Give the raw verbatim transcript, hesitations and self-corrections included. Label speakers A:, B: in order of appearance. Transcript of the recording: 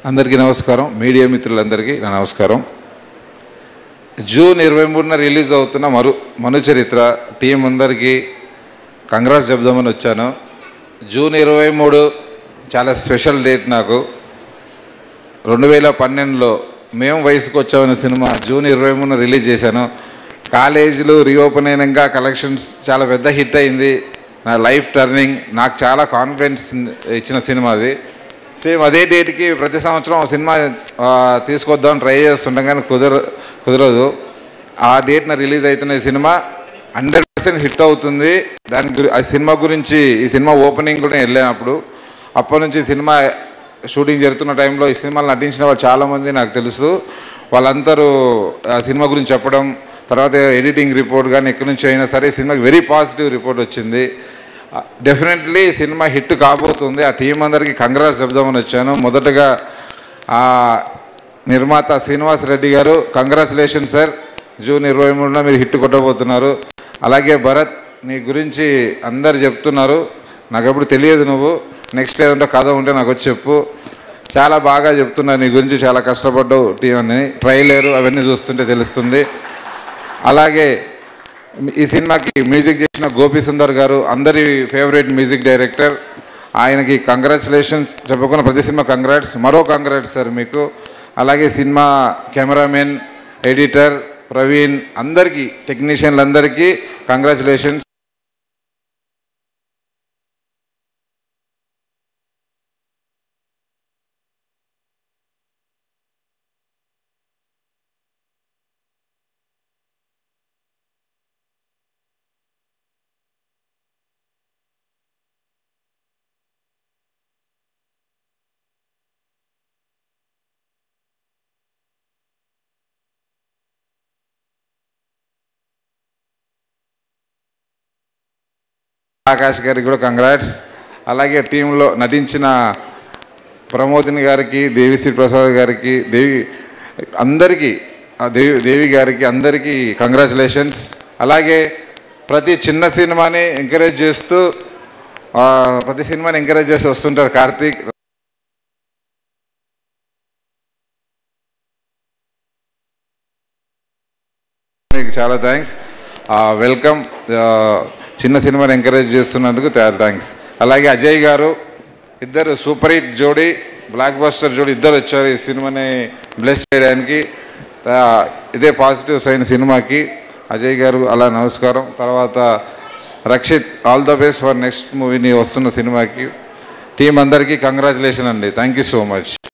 A: అందరికీ నమస్కారం. మీడియా మిత్రులందరికీ నా నమస్కారం. జూన్ ఇరవై మూడున రిలీజ్ అవుతున్న మరు మను చరిత్ర టీం అందరికీ కంగ్రాట్స్ చెప్దామని వచ్చాను. జూన్ ఇరవై మూడు చాలా స్పెషల్ డేట్ నాకు. రెండు వేల పన్నెండులో మేము వయసుకు వచ్చామనే సినిమా జూన్ ఇరవై మూడున రిలీజ్ చేశాను. కాలేజీలు రీఓపెన్ అయినాక కలెక్షన్స్ చాలా పెద్ద హిట్ అయింది. నా లైఫ్ టర్నింగ్, నాకు చాలా కాన్ఫిడెన్స్ ఇచ్చిన సినిమా అది. సేమ్ అదే డేట్కి ప్రతి సంవత్సరం సినిమా తీసుకొద్దామని ట్రై చేస్తుంటాం, కానీ కుదర కుదరదు. ఆ డేట్న రిలీజ్ అవుతున్న ఈ సినిమా హండ్రెడ్ పర్సెంట్ హిట్ అవుతుంది. దాని గురి ఆ సినిమా గురించి ఈ సినిమా ఓపెనింగ్ కూడా వెళ్ళినప్పుడు అప్పటి నుంచి సినిమా షూటింగ్ జరుగుతున్న టైంలో ఈ సినిమాలు నటించిన వాళ్ళు చాలామంది నాకు తెలుసు. వాళ్ళందరూ ఆ సినిమా గురించి చెప్పడం, తర్వాత ఎడిటింగ్ రిపోర్ట్ కానీ ఎక్కడి నుంచి అయినా సరే సినిమాకి వెరీ పాజిటివ్ రిపోర్ట్ వచ్చింది. డెఫినెట్లీ సినిమా హిట్ కాబోతుంది. ఆ టీం అందరికీ కంగ్రాట్స్ చెప్దామని వచ్చాను. మొదటగా ఆ నిర్మాత శ్రీనివాస్ రెడ్డి గారు, కంగ్రాచులేషన్ సార్, జూన్ ఇరవై మూడున మీరు హిట్ కొట్టబోతున్నారు. అలాగే భరత్, నీ గురించి అందరు చెప్తున్నారు, నాకు ఎప్పుడు తెలియదు, నువ్వు నెక్స్ట్ ఏదంటే కథ ఉంటే నాకు వచ్చి చెప్పు. చాలా బాగా చెప్తున్నారు నీ గురించి, చాలా కష్టపడ్డావు టీం అని. ట్రైలర్ అవన్నీ చూస్తుంటే తెలుస్తుంది. అలాగే ఈ సినిమాకి మ్యూజిక్ చేసిన గోపి సుందర్ గారు, అందరి ఫేవరెట్ మ్యూజిక్ డైరెక్టర్, ఆయనకి కంగ్రాచులేషన్స్ చెప్పకుండా ప్రతి సినిమా కంగ్రాట్స్, మరో కంగ్రాట్స్ సార్ మీకు. అలాగే సినిమా కెమెరామెన్, ఎడిటర్ ప్రవీణ్, అందరికీ టెక్నీషియన్లందరికీ కంగ్రాచులేషన్స్. ఆకాష్ గారికి కూడా కంగ్రాట్స్. అలాగే టీంలో నటించిన ప్రమోదిని గారికి, దేవిశ్రీ ప్రసాద్ గారికి, దేవి అందరికీ, దేవి దేవి గారికి అందరికీ కంగ్రాచులేషన్స్. అలాగే ప్రతి చిన్న సినిమాని ఎంకరేజ్ చేస్తూ ప్రతి సినిమాని ఎంకరేజ్ చేస్తూ వస్తుంటారు కార్తీక్. మీకు చాలా థ్యాంక్స్, వెల్కమ్. చిన్న సినిమాని ఎంకరేజ్ చేస్తున్నందుకు చాలా థ్యాంక్స్. అలాగే అజయ్ గారు, ఇద్దరు సూపర్ హిట్ జోడీ, బ్లాక్ బస్టర్ జోడీ, ఇద్దరు వచ్చారు ఈ సినిమాని బ్లెస్ చేయడానికి. ఇదే పాజిటివ్ సైన్ సినిమాకి. అజయ్ గారు అలా నమస్కారం. తర్వాత Rakshit, all the best for next మూవీని వస్తున్న సినిమాకి. టీం అందరికీ కంగ్రాచులేషన్ అండి. Thank you so much.